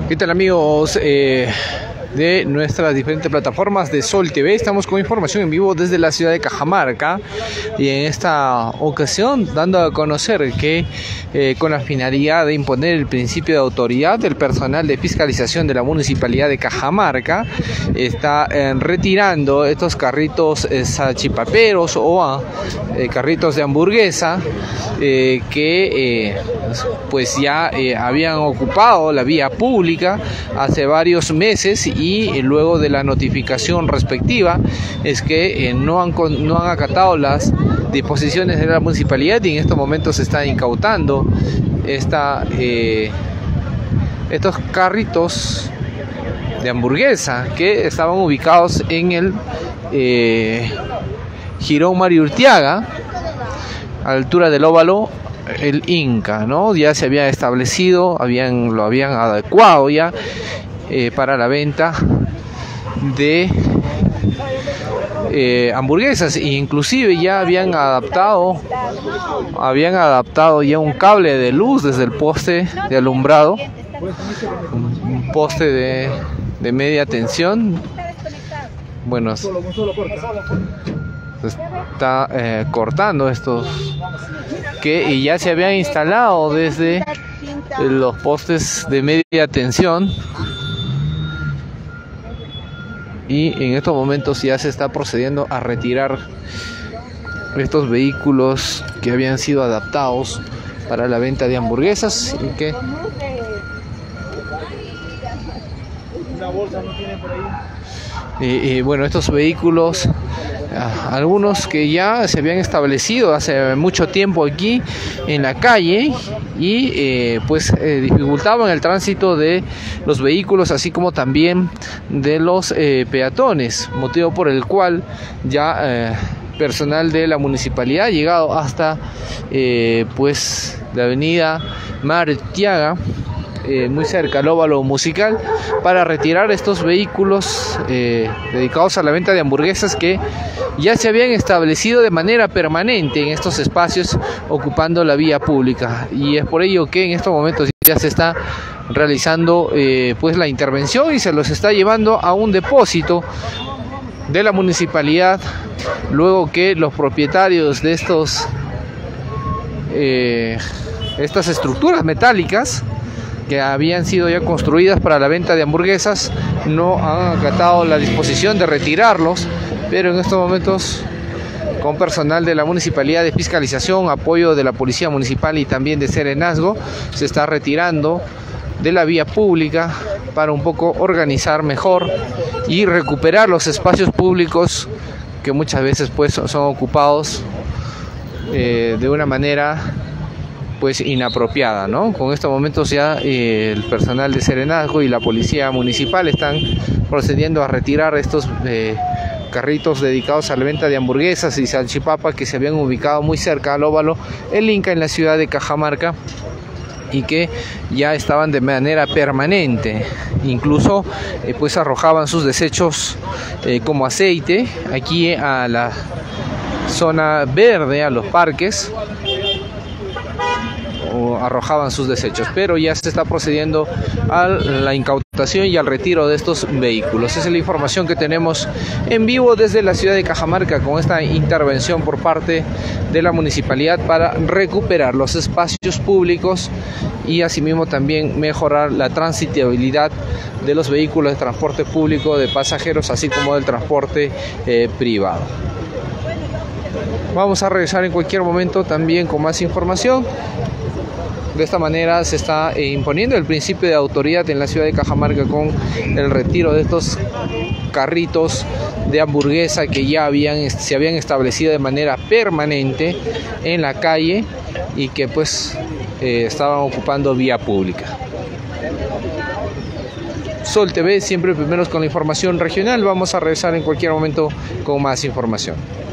¿Qué tal, amigos de nuestras diferentes plataformas de Sol TV? Estamos con información en vivo desde la ciudad de Cajamarca y en esta ocasión dando a conocer que con la finalidad de imponer el principio de autoridad, el personal de fiscalización de la municipalidad de Cajamarca está retirando estos carritos salchipaperos o carritos de hamburguesa que pues ya habían ocupado la vía pública hace varios meses, y luego de la notificación respectiva es que no han acatado las disposiciones de la municipalidad, y en estos momentos se está incautando estos carritos de hamburguesa que estaban ubicados en el Jirón Mario Urtiaga, a la altura del óvalo el Inca, ¿no? Ya se había establecido, lo habían adecuado ya para la venta de hamburguesas, e inclusive ya habían adaptado ya un cable de luz desde el poste de alumbrado, un poste de media tensión. Bueno, se está cortando estos que ya se habían instalado desde los postes de media tensión, y en estos momentos ya se está procediendo a retirar estos vehículos que habían sido adaptados para la venta de hamburguesas y que bueno, estos vehículos, algunos que ya se habían establecido hace mucho tiempo aquí en la calle y pues dificultaban el tránsito de los vehículos, así como también de los peatones, motivo por el cual ya personal de la municipalidad ha llegado hasta pues la avenida Mario Urtiaga, muy cerca al óvalo musical, para retirar estos vehículos dedicados a la venta de hamburguesas que ya se habían establecido de manera permanente en estos espacios ocupando la vía pública, y es por ello que en estos momentos ya se está realizando pues la intervención y se los está llevando a un depósito de la municipalidad, luego que los propietarios de estas estructuras metálicas que habían sido ya construidas para la venta de hamburguesas no han acatado la disposición de retirarlos, pero en estos momentos, con personal de la municipalidad de fiscalización, apoyo de la policía municipal y también de Serenazgo, se está retirando de la vía pública para un poco organizar mejor y recuperar los espacios públicos que muchas veces pues son ocupados de una manera pues inapropiada, ¿no? Con estos momentos ya el personal de Serenazgo y la policía municipal están procediendo a retirar estos carritos dedicados a la venta de hamburguesas y salchipapas que se habían ubicado muy cerca al óvalo el Inca en la ciudad de Cajamarca y que ya estaban de manera permanente, incluso pues arrojaban sus desechos como aceite aquí a la zona verde, a los parques, o arrojaban sus desechos, pero ya se está procediendo a la incautación y al retiro de estos vehículos. Esa es la información que tenemos en vivo desde la ciudad de Cajamarca, con esta intervención por parte de la municipalidad para recuperar los espacios públicos y asimismo también mejorar la transitabilidad de los vehículos de transporte público de pasajeros, así como del transporte privado. Vamos a regresar en cualquier momento también con más información. De esta manera se está imponiendo el principio de autoridad en la ciudad de Cajamarca con el retiro de estos carritos de hamburguesa que ya se habían establecido de manera permanente en la calle y que pues estaban ocupando vía pública. Sol TV, siempre primeros con la información regional. Vamos a regresar en cualquier momento con más información.